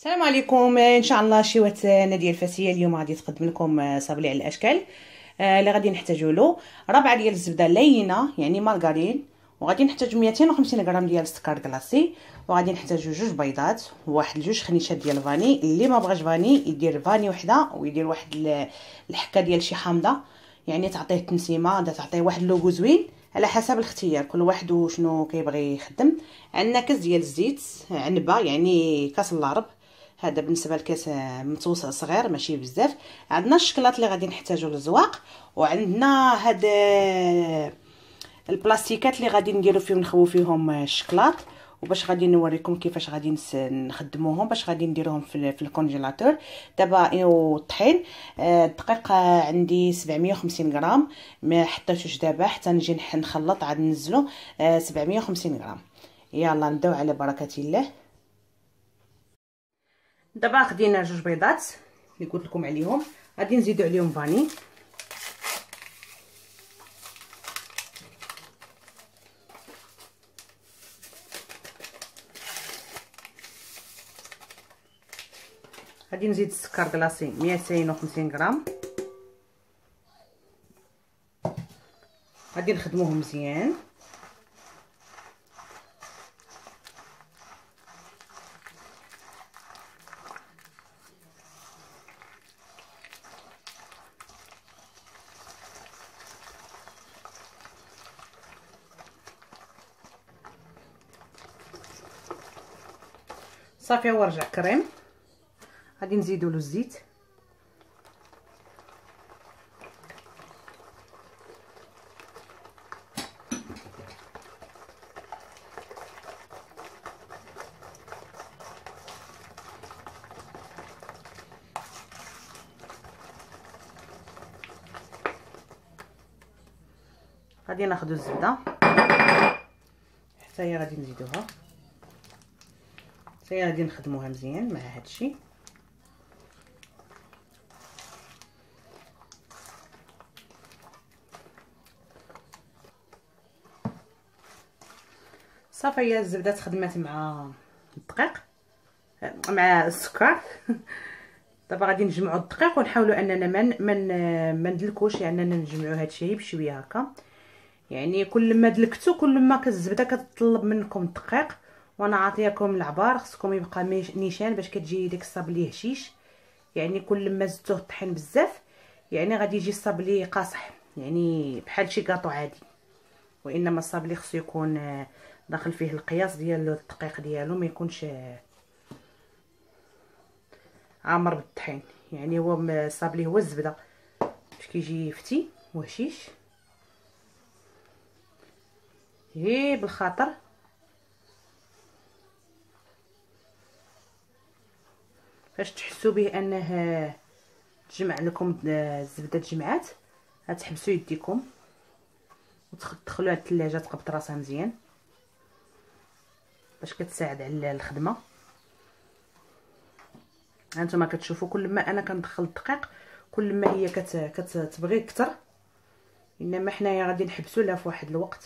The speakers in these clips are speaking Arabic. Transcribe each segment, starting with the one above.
السلام عليكم. ان شاء الله شيوه ناديه الفاسيه. اليوم غادي تقدم لكم صابلي على الاشكال اللي غادي نحتاجوا له ربعه ديال الزبده لينه يعني مارغرين، وغادي نحتاجوا 250 غرام ديال السكر كلاصي، وغادي نحتاجوا جوج بيضات وواحد جوج خنيشات ديال الفاني. اللي ما بغاش فاني يدير فاني وحده ويدير واحد الحكه ديال شي حامضه يعني تعطيه التنسيمه، تعطيه واحد اللوغو زوين على حسب الاختيار، كل واحد وشنو كيبغي يخدم. عندنا كاس ديال الزيت عنبه يعني كاس العرب، هذا بالنسبه لكاس متوسط صغير ماشي بزاف. عندنا الشكلاط اللي غادي نحتاجو للزواق، وعندنا هاد البلاستيكات اللي غادي نديرو فيهم نخوي فيهم الشكلاط، وباش غادي نوريكم كيفاش غادي نخدموهم باش غادي نديروهم في الكونجيلاتور دابا. والطحين الدقيق عندي 750 غرام، ما حطيتوش دابا حتى نجي نخلط عاد ننزلو 750 غرام. يلا نبداو على بركه الله. دابا خدينا جوج بيضات اللي قلت لكم عليهم، غادي نزيدو عليهم فاني، غادي نزيد السكر كلاصي 250 غرام، غادي نخدموهم مزيان. صافي هو رجع كريم، غادي نزيدو له الزيت، غادي ناخدو الزبده حتى هي غادي نزيدوها، حتى هي غادي نخدموها مزيان مع هادشي. صافي هي الزبده تخدمات مع الدقيق مع السكر دابا غادي نجمعوا الدقيق ونحاولوا اننا ما ندلكوش، يعني اننا نجمعوا هادشي بشويه هكا. يعني كل ما دلكتو كل ما الزبده كتطلب منكم الدقيق، وانا عاطياكم العبار خصكم يبقى نيشان باش كتجي ديك الصابلي هشيش. يعني كل ما زدتوه الطحين بزاف يعني غادي يجي الصابلي قاصح، يعني بحال شي كاطو عادي، وانما الصابلي خصو يكون داخل فيه القياس ديال الدقيق ديالو، ما يكونش عامر بالطحين. يعني هو الصابلي هو الزبده باش كيجي فتي وهشيش. هي بالخاطر فاش تحسوا به انه تجمع لكم الزبده تجمعات، غتحبسوا يديكم وتدخلوها للثلاجه تقبط راسها مزيان باش كتساعد على الخدمه. هانتوما كتشوفوا كل ما انا كندخل الدقيق كل ما هي كتبغي اكثر، انما حنايا غادي نحبسوا لها في واحد الوقت.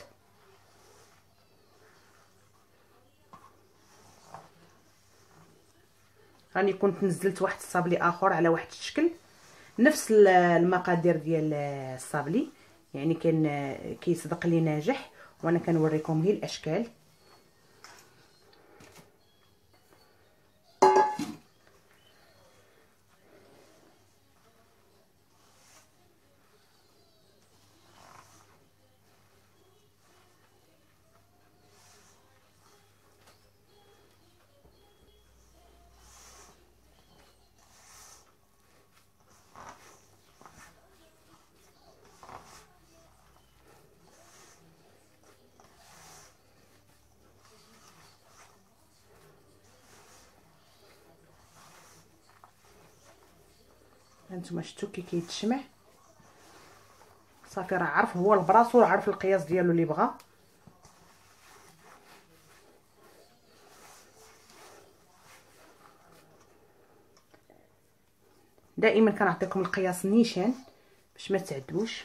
راني كنت نزلت واحد الصابلي اخر على واحد الشكل نفس المقادير ديال الصابلي، يعني كان كيصدق لي ناجح، وانا كنوريكم هي الاشكال. هانتوما شفتوا كي كيتشمع صافي، راه عارف هو البراصو، عارف القياس ديالو اللي بغا. دائما كنعطيكم القياس نيشان باش ما تعدوش.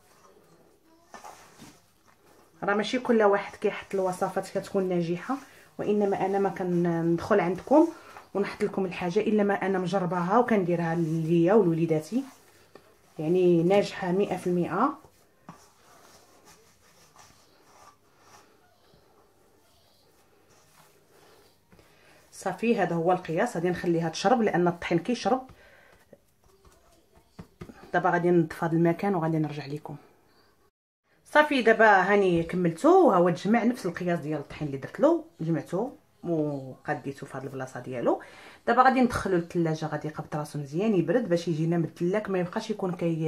راه ماشي كل واحد كيحط الوصفات كتكون ناجحه، وانما انا ما كندخل عندكم ونحط لكم الحاجه الا ما انا مجرباها وكنديرها ليا ولوليداتي، يعني ناجحه 100%. صافي هذا هو القياس. غادي نخليها تشرب لان الطحين كيشرب. دابا غادي ننظف هذا المكان وغادي نرجع لكم. صافي دابا هاني كملتو، ها هو تجمع نفس القياس ديال الطحين اللي درت له، جمعته وقديته في هذه البلاصه ديالو. دابا غادي ندخلو للثلاجه، غادي يقبض راسو مزيان يبرد باش يجينا مدلاك، ما يبقاش يكون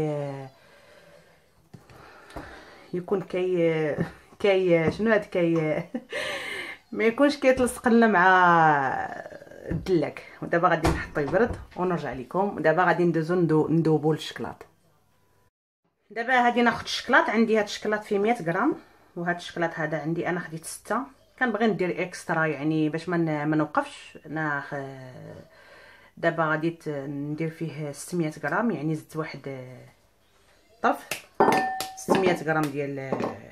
شنو هاد ما يكونش كيتلصق لنا مع الدلاك. ودابا غادي نحطو يبرد ونرجع لكم. ودابا غادي ندوزو ندوبو الشكلاط. دابا غادي ناخذ الشكلاط. عندي هاد الشكلاط فيه 100 غرام، وهاد الشكلاط هذا عندي انا خديت 6. كنبغي ندير اكسترا يعني باش ما نوقفش. انا دابا غادي ندير فيه 600 غرام، يعني زدت واحد طرف 600 غرام ديال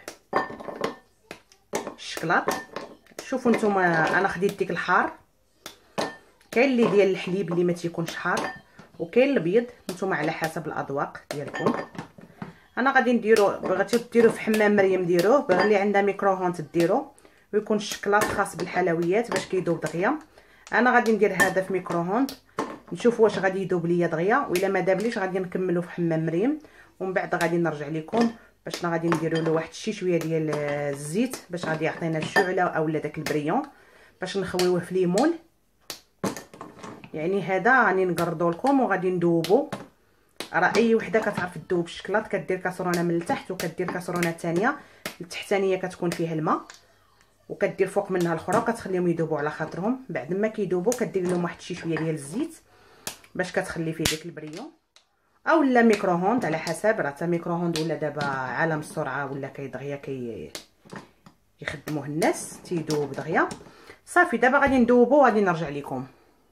الشكلاط. شوفوا نتوما انا خديت ديك الحار، كاين اللي ديال الحليب اللي ما تيكونش حار، وكاين الابيض، نتوما على حسب الاذواق ديالكم. انا غادي نديرو، بغيتو ديرو في حمام مريم ديروه، بغي اللي عندها ميكروهوند ديرو، ويكون الشكلاط خاص بالحلويات باش كيذوب دغيا. انا غادي ندير هذا في ميكروهوند نشوف واش غادي يذوب ليا دغيا، والا ما دابليش غادي نكملو في حمام مريم، ومن بعد غادي نرجع لكم باش غادي نديرو له واحد شي شويه ديال الزيت باش غادي يعطينا الشعله اولا داك البريون باش نخويوه في ليمون. يعني هذا راني نقردو لكم وغادي ندوبو. راه اي وحده كتعرف تذوب الشكلاط كدير كاسرونه من التحت وكدير كاسرونه ثانيه، التحتانيه كتكون فيها الماء وكدير فوق منها الاخرى وكتخليهم يذوبوا على خاطرهم. بعد ما كيذوبوا كدير لهم واحد شي شويه ديال الزيت باش كتخلي فيه ديك البريون، او لا ميكروهوند على حسب. راه حتى ميكروهوند ولا دابا عالم السرعه ولا دغيا يخدموه الناس تيذوب دغيا. صافي دابا غادي ندوبو وغادي نرجع لكم.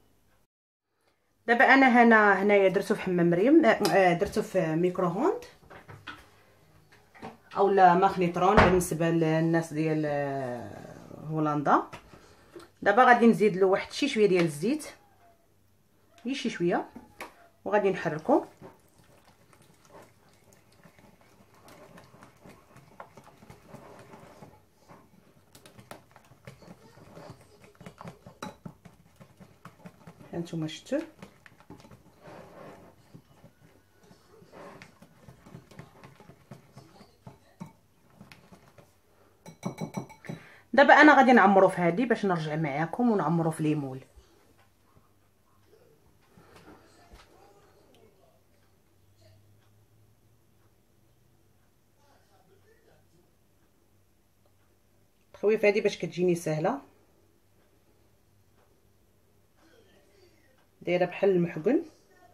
دابا انا هنايا درتو في حمام مريم، درتو في ميكروهوند اولا ماغنيترون بالنسبه للناس ديال هولندا. دابا غادي نزيد له واحد شي شويه ديال الزيت، شي شويه، وغادي نحركو. هانتوما شفتوا دابا انا غادي نعمرو في هذه باش نرجع معاكم ونعمرو في ليمول. التخويف هذه باش كتجيني سهله، دايره بحال المحقن.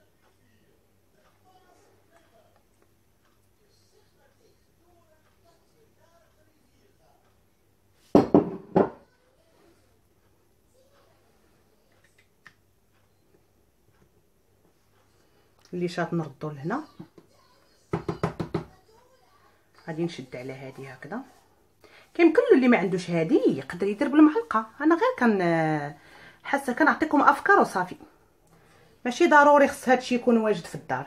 اللي شاط نردو لهنا. غادي نشد على هذه هكذا. كيمكن له اللي ما عندوش هذه يقدر يدير بالمعلقه. انا غير حاسه كنعطيكم افكار وصافي، ماشي ضروري خص هادشي يكون واجد في الدار.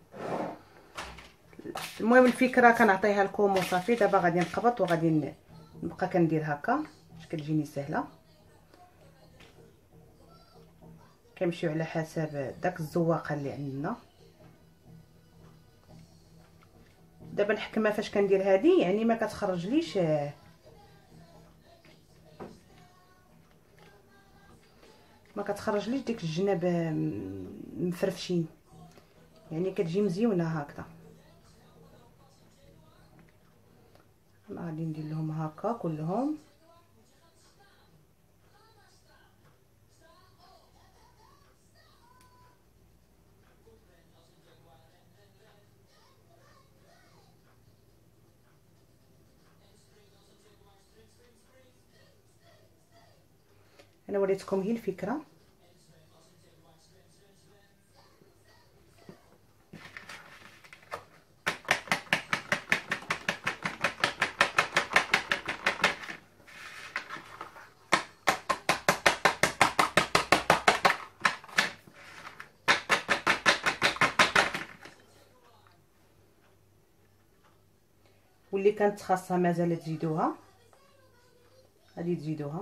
المهم الفكره كنعطيها لكم وصافي. دابا غادي نقبط وغادي نبقى كندير هكا باش كتجيني سهله. كنمشيو على حسب داك الزواقه اللي عندنا. دابا الحكمه فاش كندير هذه يعني ما كتخرجليش ديك الجناب مفرفشين، يعني كتجي مزيونه هكذا. انا غادي ندير لهم هكا كلهم. انا وريتكم هي الفكره. واللي كانت خاصها مازال تزيدوها، غادي تزيدوها.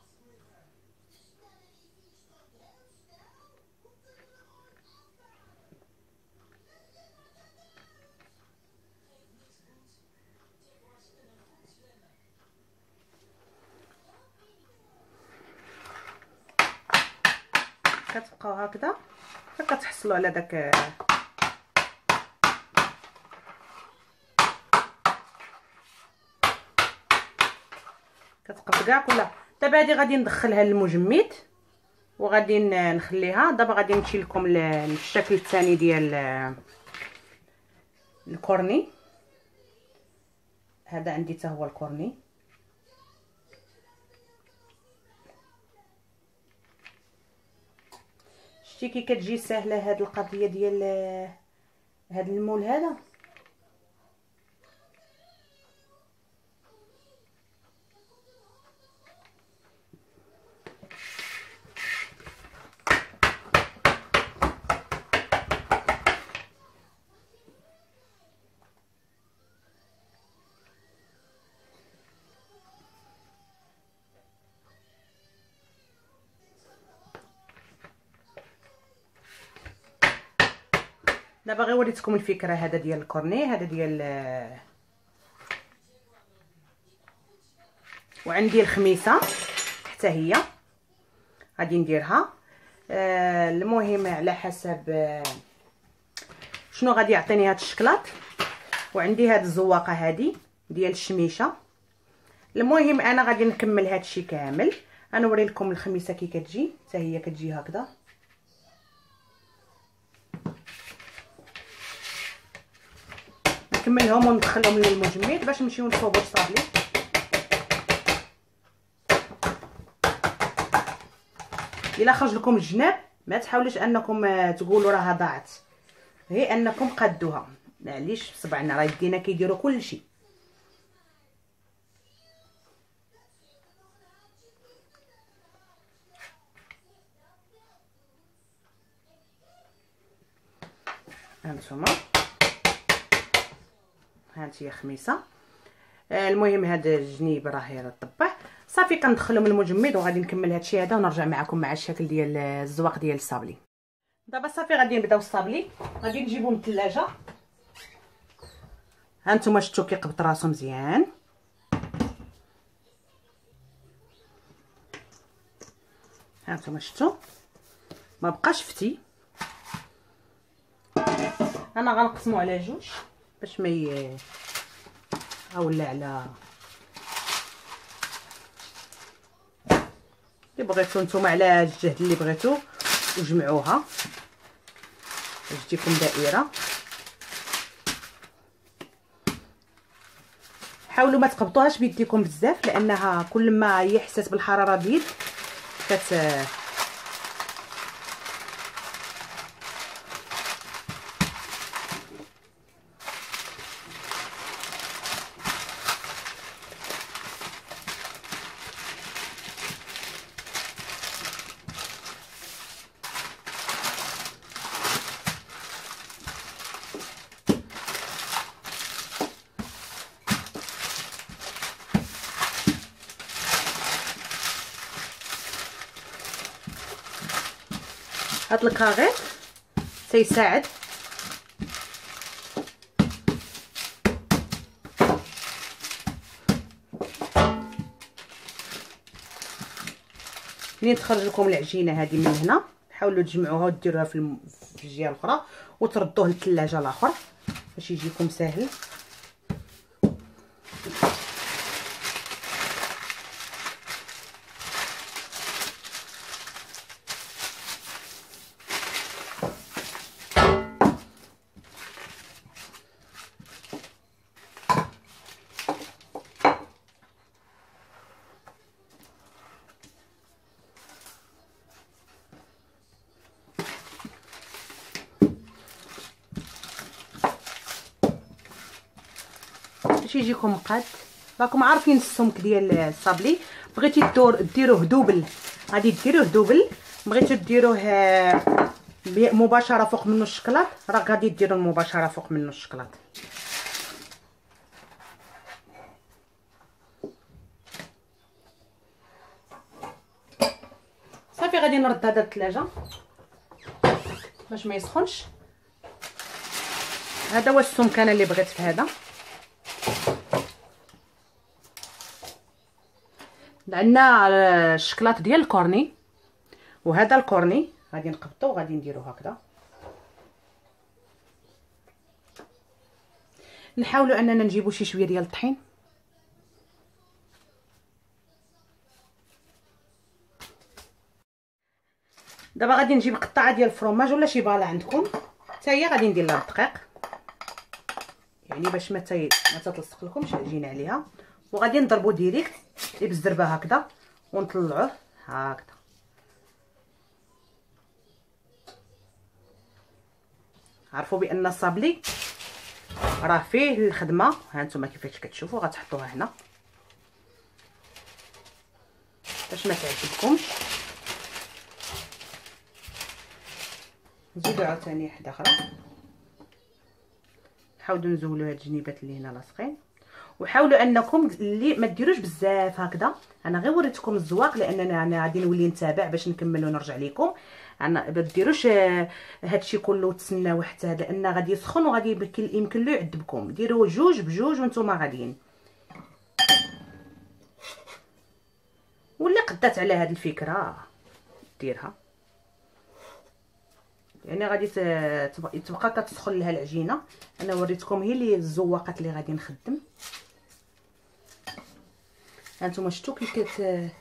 كتبقاو هكذا كتحصلوا على داك كتقبض كاع كلها. دابا هادي غادي ندخلها للمجمد وغادي نخليها. دابا غادي نمشي لكم للشكل الثاني ديال الكورني. هذا عندي حتى هو الكورني. شتي كي كتجي سهله هاد القضيه ديال هاد المول هذا. دابا غير وريتكم الفكره. هذا ديال الكورني، هذا ديال وعندي الخميسه حتى هي غادي نديرها. المهم على حسب شنو غادي يعطيني هاد الشكلاط. وعندي هاد الزواقه هادي ديال الشميشه. المهم انا غادي نكمل هادشي كامل. انا نوري لكم الخميسه كي كتجي حتى هي كتجي هكذا. نكملهم وندخلهم للمجمد باش نمشيو نصوبوا الصابلي. الا خرج لكم الجناب ما تحاولوش انكم تقولوا راها ضاعت، هي انكم قادوها. معليش بصبعنا راه يدينا كيديروا كلشي. هانتوما هانتي خميسه. المهم هذا الجنيب راه طبع صافي. كندخلهم المجمد وغادي نكمل هادشي هذا ونرجع معكم مع الشكل ديال الزواق ديال الصابلي. دابا صافي غادي نبداو الصابلي. غادي نجيبو من الثلاجه. هانتوما شفتوا كيقبط راسو مزيان. هانتوما شفتوا ما بقاش فتي. انا غنقسمو على جوج باش ما اولا على اللي بغيتو نتوما على الجهد اللي بغيتو وجمعوها باش تجيكم دائره. حاولوا ما تقبطوهاش بيديكم بزاف لانها كل ما هي حسات بالحراره بيد هاد الكاغيط تيساعد. منين تخرج لكم العجينه هذه من هنا حاولوا تجمعوها وديروها في الجهه الاخرى وتردوه للثلاجه الاخر باش يجيكم ساهل. باش يجيكم قاد. راكم عارفين السمك ديال الصابلي. بغيتي ديروه دوبل غادي ديروه دوبل، بغيتو ديروه مباشره فوق منه الشكلاط راه غادي ديروا مباشره فوق منه الشكلاط. غادي نرد هذا الثلاجه باش ما يسخنش. هذا هو السمكانه اللي بغيت في هذا. عندنا الشكلاط ديال الكورني، وهذا الكورني غادي نقبطو وغادي نديرو هكذا. نحاولوا اننا نجيبوا شي شويه ديال الطحين. دابا غادي نجيب قطعه ديال الفرماج ولا شي بالا عندكم حتى هي، غادي ندير لها الدقيق يعني باش ما تتلصق لكمش العجينه عليها، وغادي نضربو ديريكت بالزربه هكذا ونطلعوه هكذا. عرفوا بان الصابلي راه فيه الخدمه. ها انتم كيفاش كتشوفوا غتحطوها هنا باش ما تعجبكمش. نزيدو عاوتاني واحده اخرى، نحاولوا نزولوا هاد الجنيبات اللي هنا لاصقين، وحاولوا انكم اللي ما ديروش بزاف هكذا. انا غير وريتكم الزواق لاننا انا غادي نولي نتابع باش نكمل ونرجع لكم. انا ما ديروش هادشي كله تسناو حتى لان غادي يسخن وغادي يمكن له يعذبكم. ديروا جوج بجوج وانتم غاديين. ولا قدات على هاد الفكره ديرها يعني غادي تبقى كتسخن لها العجينه. انا وريتكم هي اللي الزواقات اللي غادي نخدم. هانتوما شفتوا كي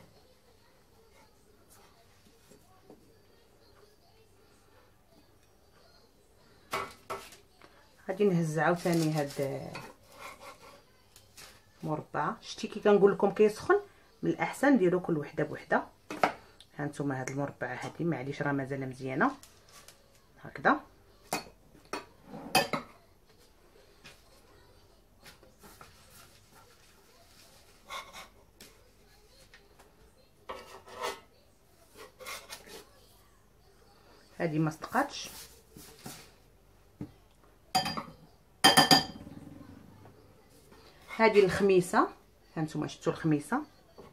غادي نهز عاوتاني هاد مربعه. شتي كي كنقول لكم كيسخن من الاحسن ديروا كل وحده بوحده. هانتوما هاد المربعه هادي معليش راه مازال مزيانه هكذا. هذه ما صدقاتش. هذه الخميسه هانتوما شفتوا الخميسه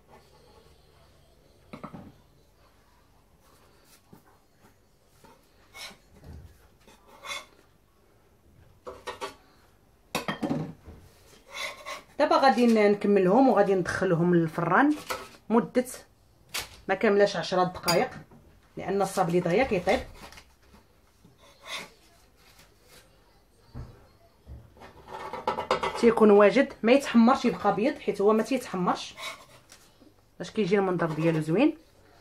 دابا غادي نكملهم وغادي ندخلهم للفران مده ما كاملاش 10 دقائق لان الصابلي دغيا كيطيب. تيكون واجد ما يتحمرش يبقى ابيض حيت هو ما تيتحمرش باش كيجي المنظر ديالو زوين.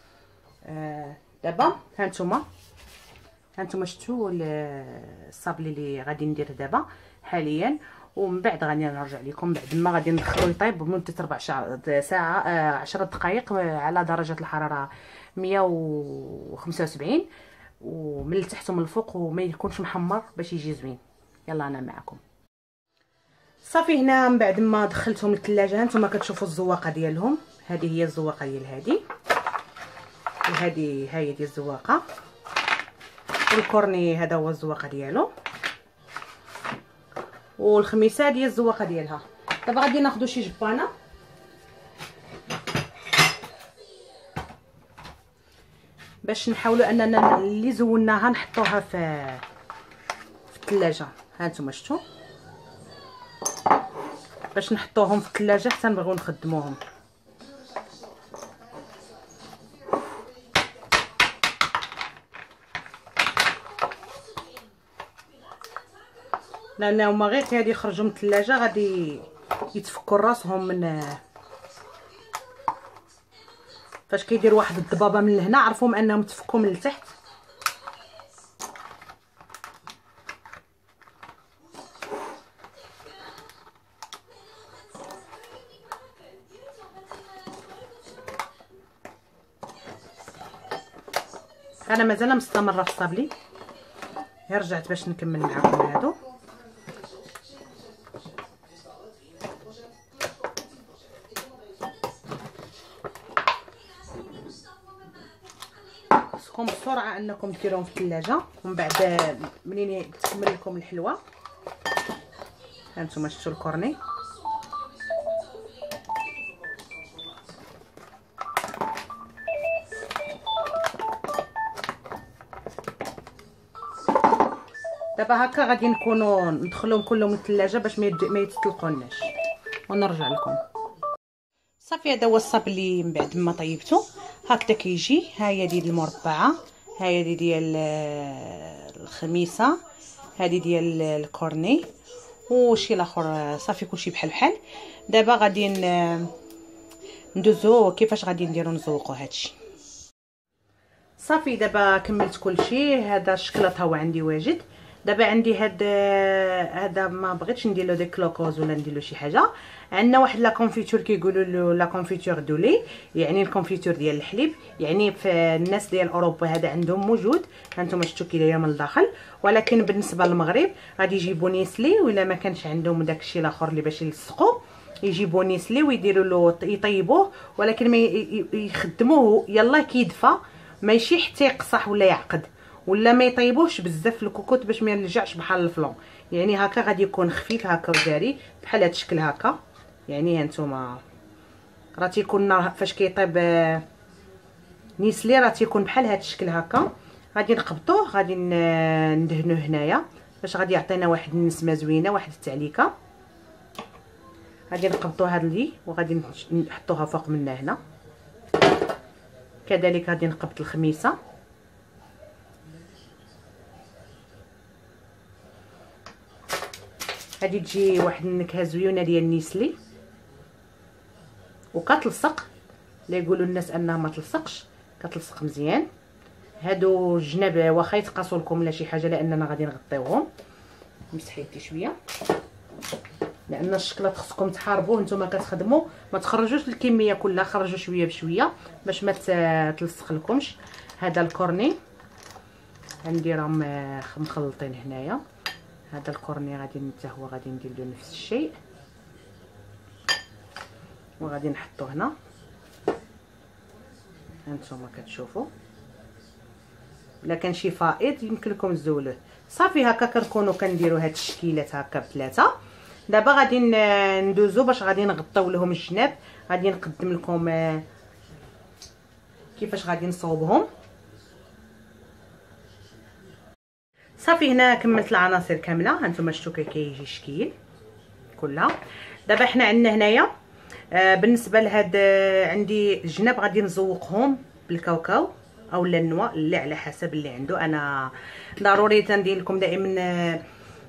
دابا هانتوما شفتوا الصابلي اللي غادي ندير دابا حاليا، ومن بعد غادي نرجع لكم بعد ما غادي ندخلو يطيب بمده 4 ساعه 10 دقائق على درجه الحراره 175 ومن التحت ومن الفوق وما يكونش محمر باش يجي زوين. يلا انا معكم. صافي هنا من بعد ما دخلتهم للثلاجه هانتوما كتشوفوا الزواقه ديالهم. هذه هي الزواقه ديال هذه، وهذه هي ديال الزواقه، والكورني هذا هو الزواقه ديالو، والخميسه ديال الزواقه ديالها. دابا غادي ناخذ شي جبانه باش نحاولوا اننا اللي زولناها نحطوها في الثلاجه. هانتوما شفتوا باش نحطوهم في الثلاجه حتى نبغيو نخدموهم. لان هما غير غادي يخرجوا من الثلاجه غادي يتفكوا راسهم من فاش كيدير واحد الضبابه من هنا عرفوا انهم تفكوا من التحت. انا مازال مستمره في الصابلي، رجعت باش نكمل معكم هادو. خصكم بسرعه انكم ديروهم في الثلاجه ومن بعد منين تكمل لكم الحلوه. هانتوما شفتوا الكورني دابا هكا غادي نكونوا ندخلوهم كلهم للثلاجه باش ما يتطلقوناش ونرجع لكم. صافي هذا هو الصاب اللي من بعد ما طيبته هكذا كيجي. ها هي ديال المربعه، ها هي ديال الخميسه، هذه ديال الكورني وشي الاخر. صافي كلشي بحال بحال. دابا غادي ندوزو كيفاش غادي نديرو نزوقو هادشي. صافي دابا كملت كلشي. هذا الشكلاط هو عندي واجد. دابا عندي هذا ما بغيتش ندير له دي كلوكوز ولا ندير له شي حاجه. عندنا واحد لا كونفيتور كيقولوا له لا كونفيتور دولي، يعني الكونفيتور ديال الحليب. يعني في الناس ديال اوروبا هذا عندهم موجود، هانتوما شفتوا كي دايره من الداخل. ولكن بالنسبه للمغرب غادي يجيبوا نيسلي، ولا ما كانش عندهم داكشي الاخر اللي باش يلصقوا يجيبوا نيسلي ويديروا له يطيبوه، ولكن ما يخدموه يلا كيدفى ماشي حتى يقصح ولا يعقد، ولا ما يطيبوش بزاف في الكوكوط باش ما يرجعش بحال الفلون. يعني هكا غادي يكون خفيف هكا وداري بحال هذا الشكل هكا. يعني هانتوما راه تيكون فاش كيطيب نيسلي راه تيكون بحال هذا الشكل هكا. غادي نقبطوه، غادي ندهنوه هنايا باش غادي يعطينا واحد النسمه زوينه، واحد التعليكه. غادي نقبطو هاد لي وغادي نحطوها فوق منا هنا. كذلك غادي نقبط الخميسه. غادي تجي واحد النكهه زوينه ديال النيسلي وكتلصق. لا يقولوا الناس انها ما تلصقش، كتلصق مزيان. هادو الجناب واخا يتقاسوا لكم ولا شي حاجه لاننا غادي نغطيوهم. مسحي حتى شويه لان الشكلاط خصكم تحاربوه نتوما كتخدموا، ما تخرجوش الكميه كلها، خرجوا شويه بشويه باش ما تلصق لكمش. هذا الكورني غنديرهم مخلطين هنايا. هذا الكورني غادي حتى هو غادي ندير له نفس الشيء وغادي نحطو هنا. هانتوما كتشوفوا الا كان شي فائض يمكن لكم تزولوه. صافي هكا كنكونوا كنديروا هاد التشكيلات هكا بثلاثه. دابا غادي ندوزو باش غادي نغطيو لهم الجناب. غادي نقدم لكم كيفاش غادي نصوبهم. صافي هنا كملت العناصر كامله. هانتوما شفتوا كيجي الشكل كلها. دابا حنا عندنا هنايا بالنسبه لهاد عندي الجناب غادي نزوقهم بالكاوكاو او النوا اللي على حسب اللي عنده. انا ضروري تندير لكم دائما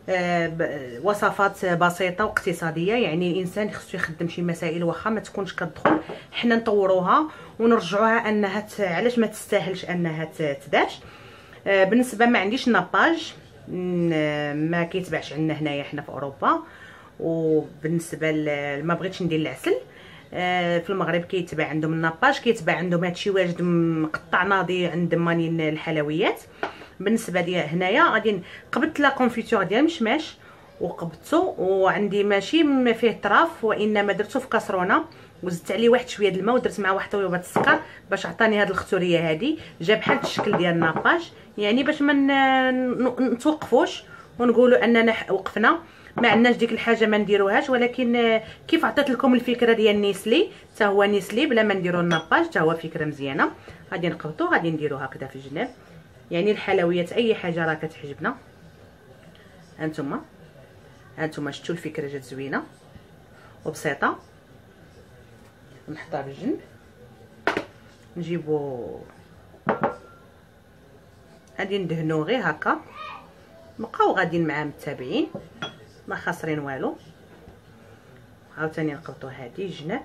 وصفات بسيطه واقتصاديه. يعني الانسان خصو يخدم شي مسائل واخا ما تكونش كتدخل، حنا نطوروها ونرجعوها انها علاش ما تستاهلش انها تداش. بالنسبه ما عنديش ناباج، ما كيتباعش عندنا هنايا حنا في اوروبا. وبالنسبه ما بغيتش ندير العسل، في المغرب كيتباع عندهم الناباج، كيتباع عندهم هادشي واجد مقطع ناضي عند مانين الحلويات. بالنسبه ليا هنايا غادي قبضت لا كونفيتور ديال المشماش وقبضته، وعندي ماشي فيه طراف وانما درته في كاسرونه وزدت عليه واحد شويه د الماء ودرت معاه واحد طيوبه السكر باش عطاني هاد الختوريه هادي. جا بحال الشكل ديال الناباج، يعني باش ما نتوقفوش ونقولوا اننا وقفنا ما عندناش ديك الحاجه ما نديروهاش. ولكن كيف عطيت لكم الفكره ديال نيسلي، حتى هو نيسلي بلا ما نديرو الناباج حتى هو فكره مزيانه. غادي نقبطو غادي نديرو هكذا في الجناب. يعني الحلويات اي حاجه راه كتعجبنا. هانتوما شفتوا الفكره جات زوينه وبسيطه. نحطها بالجنب. نجيبو غادي ندهنو غير هكا، نبقاو غاديين مع متابعين ما خاسرين والو. عاوتاني نقبطو هادي الجناب.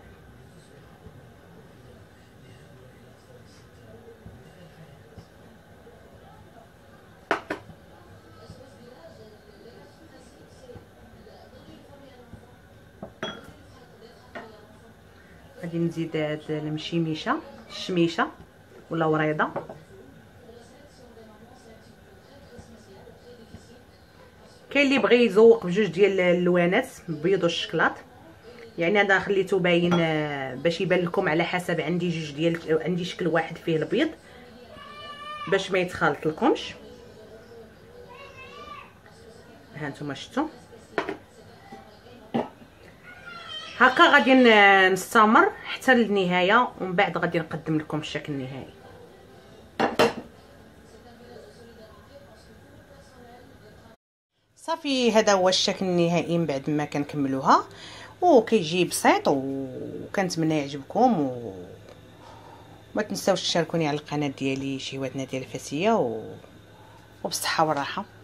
غادي نزيد هاد الشميشه ولا وريضه. كاين اللي بغى يزوق بجوج ديال اللوانات البيض والشكلاط، يعني هذا خليته باين باش يبان لكم على حسب. عندي جوج ديال عندي شكل واحد فيه البيض باش ما يتخلط لكمش. ها نتوما شفتوا هكا. غادي نستمر حتى للنهايه ومن بعد غادي نقدم لكم الشكل النهائي. صافي هذا هو الشكل النهائي من بعد ما كنكملوها، وكيجي بسيط، وكنتمنى يعجبكم. وما تنساوش تشاركوني على القناه ديالي شهوات نادية الفتية، وبالصحه والراحه.